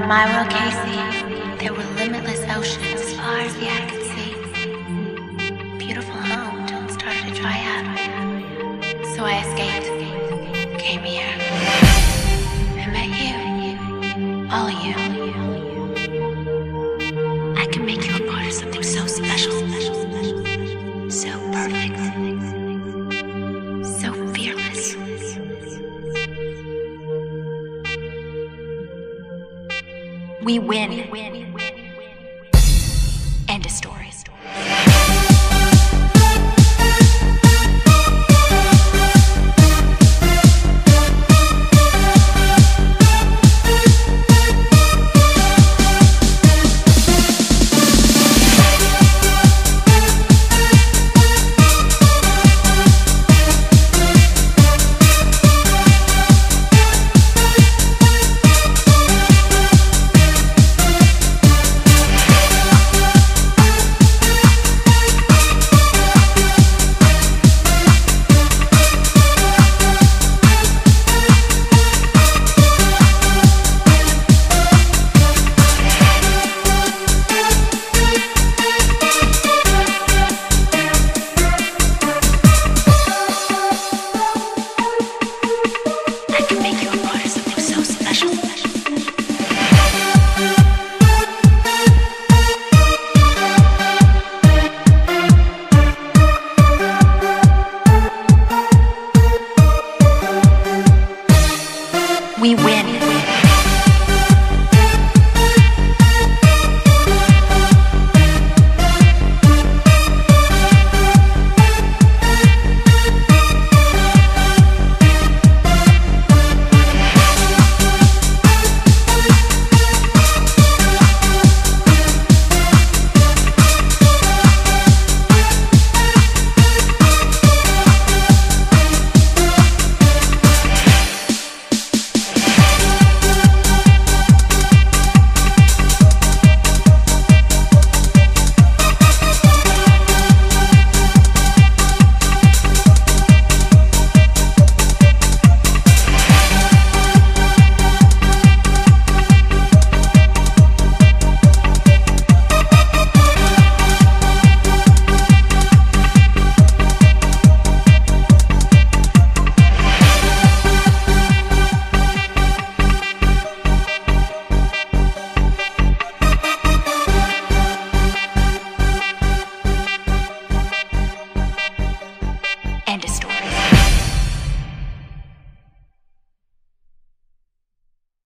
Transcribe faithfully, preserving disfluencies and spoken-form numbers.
From my world, Casey, there were limitless oceans as far as the eye could see. Beautiful home till it started to dry out. So I escaped, came here, and met you, all of you. I can make you a part of something so special, so perfect, so fearless. We win.